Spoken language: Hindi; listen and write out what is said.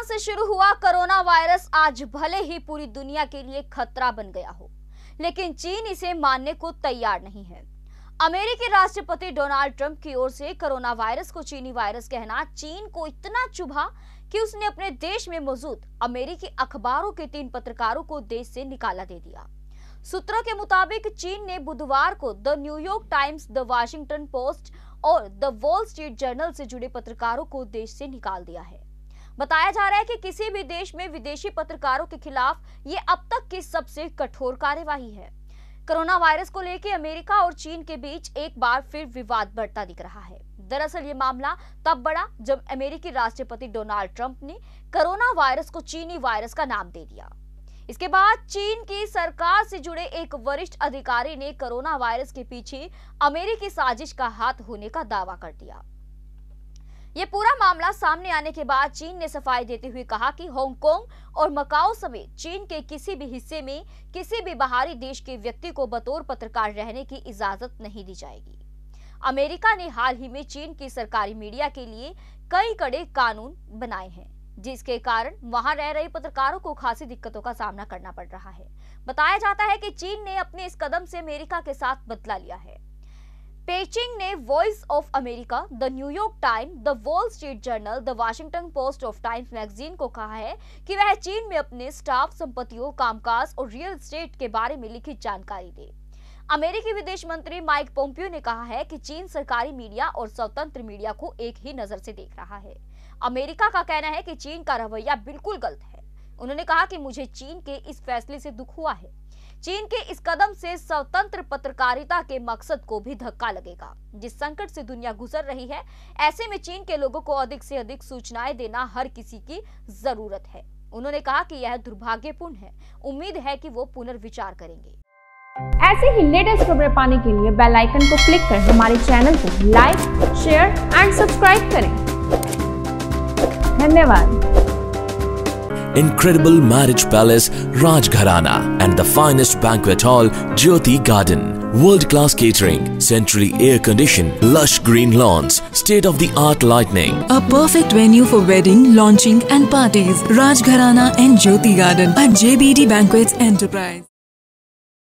से शुरू हुआ कोरोना वायरस आज भले ही पूरी दुनिया के लिए खतरा बन गया हो, लेकिन चीन इसे मानने को तैयार नहीं है। अमेरिकी राष्ट्रपति डोनाल्ड ट्रंप की ओर से कोरोना वायरस को चीनी वायरस कहना चीन को इतना चुभा कि उसने अपने देश में मौजूद अमेरिकी अखबारों के 3 पत्रकारों को देश से निकाला दे दिया। सूत्रों के मुताबिक चीन ने बुधवार को the New York Times, the Washington Post और द वॉल स्ट्रीट जर्नल से जुड़े पत्रकारों को देश से निकाल दिया है। बताया जा रहा है कि किसी भी देश में विदेशी पत्रकारों के खिलाफ ये अब तक की सबसे कठोर कार्यवाही है। कोरोना वायरस को लेकर अमेरिका और चीन के बीच एक बार फिर विवाद बढ़ता दिख रहा है। दरअसल ये मामला तब बढ़ा जब अमेरिकी राष्ट्रपति डोनाल्ड ट्रंप ने कोरोना वायरस को चीनी वायरस का नाम दे दिया। इसके बाद चीन की सरकार से जुड़े एक वरिष्ठ अधिकारी ने कोरोना वायरस के पीछे अमेरिकी साजिश का हाथ होने का दावा कर दिया। ये पूरा मामला सामने आने के बाद चीन ने सफाई देते हुए कहा कि हांगकांग और मकाओ समेत चीन के किसी भी हिस्से में किसी भी बाहरी देश के व्यक्ति को बतौर पत्रकार रहने की इजाजत नहीं दी जाएगी। अमेरिका ने हाल ही में चीन की सरकारी मीडिया के लिए कई कड़े कानून बनाए हैं, जिसके कारण वहां रह रहे पत्रकारों को खासी दिक्कतों का सामना करना पड़ रहा है। बताया जाता है कि चीन ने अपने इस कदम से अमेरिका के साथ बदला लिया है। पेइचिंग ने Voice of America, the New York Times, the Wall Street Journal, the Washington Post of Times magazine को कहा है कि वह चीन में अपने स्टाफ, संपत्तियों, कामकाज और रियल एस्टेट के बारे में लिखित जानकारी दे। अमेरिकी विदेश मंत्री माइक पोम्पियो ने कहा है कि चीन सरकारी मीडिया और स्वतंत्र मीडिया को एक ही नजर से देख रहा है। अमेरिका का कहना है कि चीन का रवैया बिल्कुल गलत है। उन्होंने कहा कि मुझे चीन के इस फैसले से दुख हुआ है। चीन के इस कदम से स्वतंत्र पत्रकारिता के मकसद को भी धक्का लगेगा। जिस संकट से दुनिया गुजर रही है, ऐसे में चीन के लोगों को अधिक से अधिक सूचनाएं देना हर किसी की जरूरत है। उन्होंने कहा कि यह दुर्भाग्यपूर्ण है। उम्मीद है कि वो पुनर्विचार करेंगे। ऐसे ही लेटेस्ट खबरें पाने के लिए बेल आइकन को क्लिक कर हमारे चैनल को लाइक, शेयर एंड सब्सक्राइब करें। धन्यवाद। Incredible marriage palace Rajgharana and the finest banquet hall Jyoti Garden. World-class catering, centrally air-conditioned, lush green lawns, state-of-the-art lighting. A perfect venue for wedding, launching and parties. Rajgharana and Jyoti Garden at JBD Banquets Enterprise.